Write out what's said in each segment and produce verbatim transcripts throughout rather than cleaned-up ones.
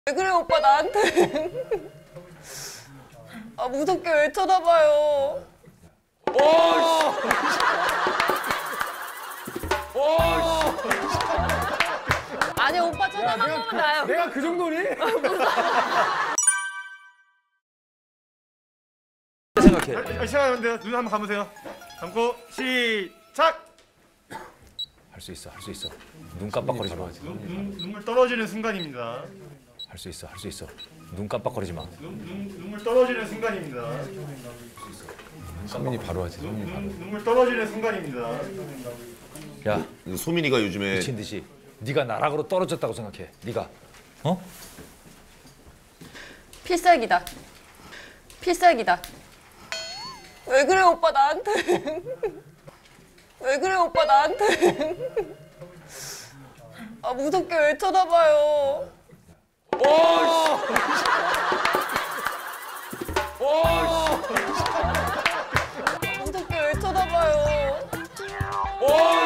왜 그래 오빠 나한테? 아 무섭게 왜 쳐다봐요? 오! 오! 아니 오빠 쳐다보면 그, 나요. 내가 그 정도니? 생각해. 시작하는데요. 눈 한번 감으세요. 감고 시작. 할 수 있어, 할 수 있어. 눈 깜빡거리지 마. 눈, 눈, 눈물 떨어지는 순간입니다. 할 수 있어, 할 수 있어. 눈 깜빡거리지 마. 눈, 눈, 눈물 떨어지는 순간입니다. 성민이 바로 하지. 눈, 눈, 눈물 떨어지는 순간입니다. 야, 소민이가 요즘에 미친 듯이 네가 나락으로 떨어졌다고 생각해. 네가, 어? 필살기다. 필살기다. 왜 그래 오빠 나한테? 왜 그래 오빠 나한테? 아 무섭게 왜 쳐다봐요? 오! 오! 무섭게 왜 쳐다봐요? 오!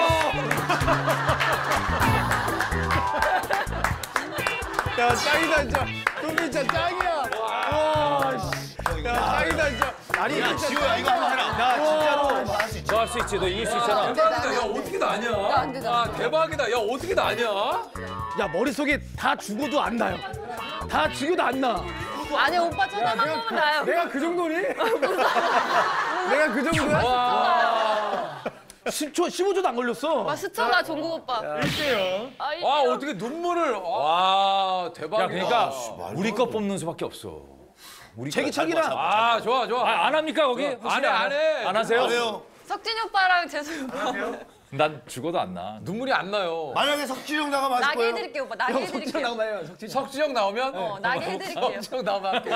야 짱이다 진짜. 소민 진짜 짱이야. 와 씨. 야 짱이다 진짜. 아니 야 지호야 이거 한번 해라. 나 진짜로 할 수 있지. 너 할 수 있지. 너 이길 수 있잖아. 대박이다. 야 어떻게 나냐? 안 돼, 나 아 안 돼. 대박이다. 야 어떻게 나냐? 야 머릿속에 다 죽어도 안 나요. 다 죽여도 안 나. 아니 오빠 쳐다보면 나요. 내가 그 정도니? 내가 그 정도야? 십 초, 십오 초도 안 걸렸어. 아 스쳐가 종국 오빠. 일대요. 아, 이- 와 어떻게 눈물을? 와 대박이다. 야, 그러니까 우리 거 뽑는 수밖에 없어. 우리 제기차기라. 아 좋아 좋아. 아, 안 합니까 거기? 안 해, 안 해. 안 하세요? 안 해요. 석진이 오빠랑 재수 오빠. 난 죽어도 안 나. 눈물이 안 나요. 만약에 석진이 형 나가면 하실 나게 거예요? 해드릴게요 오빠. 나게 해드릴게요. 나가봐요, 석진이. 석진형 나오면 어 나게 해드릴게요. 석진형 나오면 할게.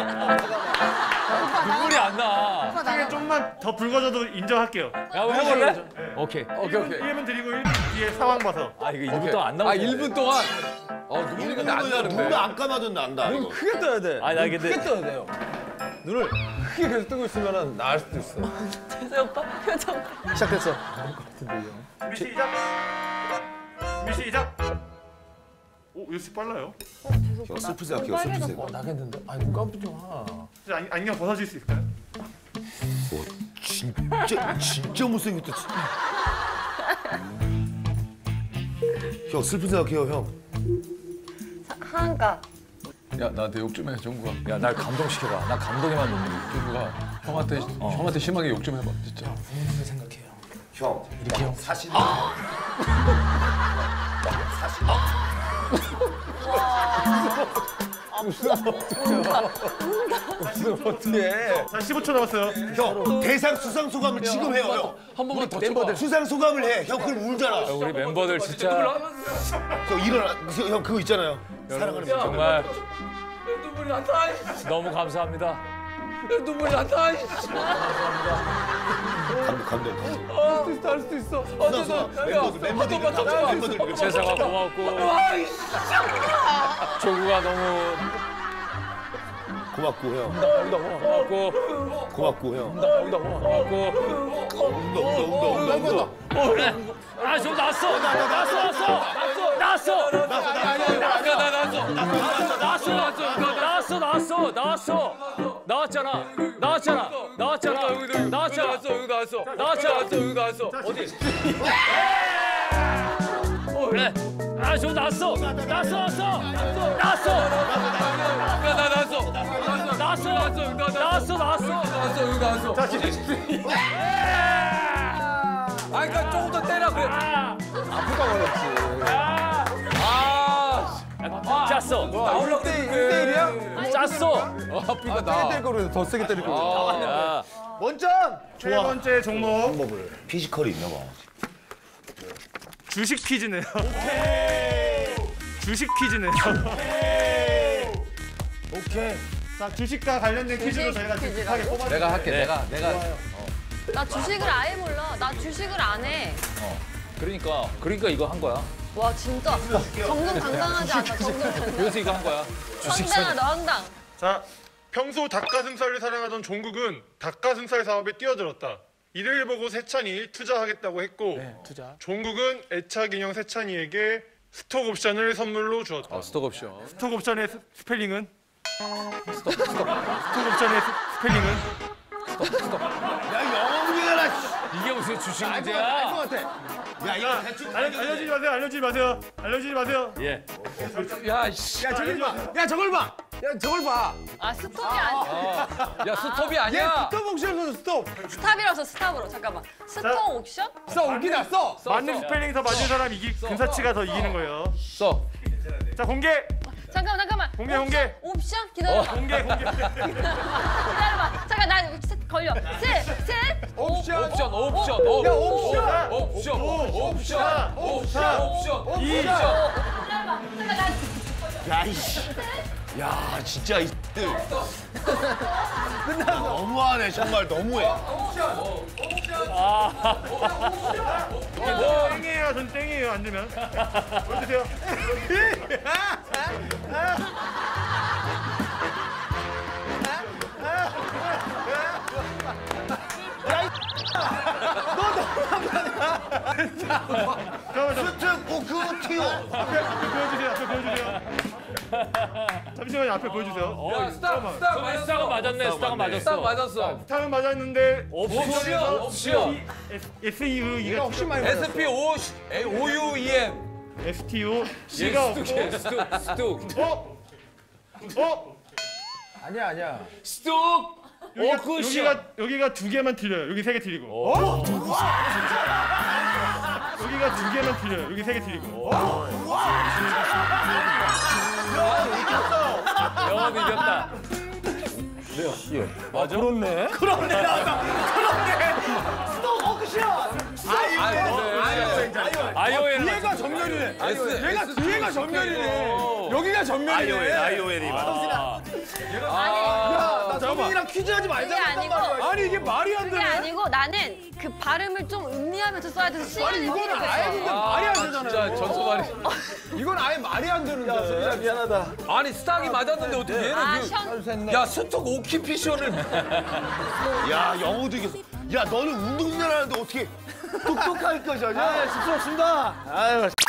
눈물이 안 나. 시간이 좀만 더 붉어져도 인정할게요. 야, 뭐 해볼래? 오케이. 오케이 오케이. 일 분 드리고 일 분 뒤에 상황 봐서. 아, 이거 일 분 동안 안 나오네. 아 일 분 동안. 어 눈물이 근데 안 눈을 나는데. 안 감아도 난다. 이거. 크게 떠야 돼. 아니, 나 근데 크게 떠야 돼요. 눈을 크게 계속 뜨고 있으면 나을 수도 있어. 재수 오빠 표정. 시작됐어. 준비 시작. 준비 시작. 오 요새 빨라요. 형 슬픈 생각해요. 슬픈 생각. 나겠는데? 아니 눈 깜빡이지 마. 자, 안- 안경 벗어줄 수 있을까요? 진짜 진짜 못생겼다. 진짜. 형 슬픈 생각해요 형. 한가. 야 나한테 욕 좀 해 정국아. 야, 날 감동시켜봐. 나 감동에만 눈물이. 정국아 형한테 형한테 심하게 욕 좀 해봐 진짜. 형 이렇게 형. 사실 어떻게? 자 십오 초 남았어요. 형 대상 수상 소감을 지금 해요 형. 한 번만 더 멤버들 쳐봐. 수상 소감을 해. 형 그럼 울잖아. 우리 멤버들 진짜 형 일어나. 형 그거 있잖아요. 사랑하는 분. 정말 눈물이 난다. 너무 감사합니다. 눈물이 난다. 감동 감동. 할 수 있어 할 수 있어. 수상 소감. 멤버들 멤버들 한 번만 더 쳐봐. 멤버들. 세상아 고맙고 조구가 너무 고맙고 형. 고맙고 고맙고 형. 고맙고 운다 운다 운다 운다. 그래. 아, 좀 났어. 났어, 났어. 났어. 났어. 나 나왔어. 나왔어. 나왔어. 나왔어. 나왔어. 나왔잖아. 나왔잖아. 나왔잖아. 나왔잖아. 나왔어 여기 나왔어. 나왔잖아. 여기 나왔어. 어디? 그래. 아, 좀 났어. 났어. 났어. 났어. 나 나왔어. 나왔어. 나왔어. 나왔어. 나왔어 여기 나왔어. 자 아 그러니까 조금 더 때려 그래. 아프가 걸렸지. 아. 짰어. 나오려고 일 대 일이야? 짰어. 아 아프다 때릴 나. 거를 더 세게 때릴 거. 야. 원점. 세 번째 종목 피지컬이 있나 봐. 주식 퀴즈네요. 주식 퀴즈네요. 오케이. 자 주식과 관련된 퀴즈로 저희가 퀴즈라고? 비슷하게 뽑았는데 내가 할게 내가 내가. 나 주식을 아예 몰라. 나 주식을 안 해. 그러니까 그러니까 이거 한 거야. 와 진짜 정정당당하지 않다. 정정당당. 그래서 이거 한 거야. 황당하다 황당. 자 평소 닭가슴살을 사랑하던 종국은 닭가슴살 사업에 뛰어들었다. 이를 보고 세찬이 투자하겠다고 했고 투자. 종국은 애착 인형 세찬이에게 스톡 옵션을 선물로 주었다. 어, 스톡 옵션. 스톡 옵션의 스- 스펠링은? 스톡, 스톡, 스톡 옵션의 스- 스펠링은? 야 영어 문제가 나. 이게 무슨 주식 알것 문제야? 같아. 야 이거 대충. 알, 알려주지 마세요. 알려주지 마세요. 알려주지 마세요. 예. 야, 씨. 야 저기 봐. 야 저걸 봐. 야 저걸 봐. 아 스톱이 아니야. 야, 스톱이 얘 아니야. 스톱 옵션으로 스톱. 스탑이라서 스탑으로. 잠깐만. 스톱 옵션? 써 웃기다 써. 맞는 스펠링 더 맞은 사람 이기 근사치가 더 이기는 거예요. 써. 자 공개. 잠깐만 잠깐만. 공개, 공개. 옵션? 기다려봐. 공개 공개. 기다려봐. 잠깐 나 스- 걸려. 셋, 셋. 옵션. 옵션, 옵션, 야, 옵션. 옵션, 옵션, 옵션, 옵션, 옵션, 이. 옵션. 기다려봐. 잠깐 나. 야 이씨. 야 진짜 이들. 끝나고. 너무하네 정말 너무해. 땡이에요. 전 땡이에요. 안 되면. 보여주세요. 스특 오크티오. 앞에 앞에 보여주세요. 앞에 보여주세요. 잠시만요. 앞에 보여주세요. 야, 스탑, 스탑 맞았어. 스탑 맞았네. 스탑 맞았어. 스탑 맞았어. 스탑은 맞았는데 옵션, 옵션. S E U 얘가 E가 혹시 많이 맞았어. 에스피 오 U E M. S T U C가 없고 스툭, 스툭, 스툭. 어? 어? 아니야 아니야. 스툭. 여기가, 오크션. 여기가 여기가 두 개만 틀려요. 여기 세 개 틀리고. 어? 여기가 두 개만 틀려요. 여기 세 개 틀리고. 영업 이겼다. 아 그렇네. 그런데 나왔다. 그런데. 스톱 오크션. 아이오엔. 뒤에가 전면이네. S. 얘가 뒤에가 전면이네. 여기가 전면이네. 아이오엔이 맞아. 야, 나 정민이랑 퀴즈 하지 그게 말자고 했단 아니고. 말이야. 아니 이게 말이 안 그게 되네. 아니고 나는 그 발음을 좀 음미하면서 써야 돼서 시간이 아니 이거는 걸리겠어. 아예 진짜 말이 안 되잖아요. 진짜 전소말이. 이건 아예 말이 안 되는데. 야, 소리야 미안하다. 아니 스탁이 맞았는데 어떻게 얘는 아, 그- 션. 야 스톡 오키피션을 야 영어도 이겼어. 야 너는 운동선수 하는데 어떻게 똑똑할 것이냐? 아, 쑥스럽습니다. 아유.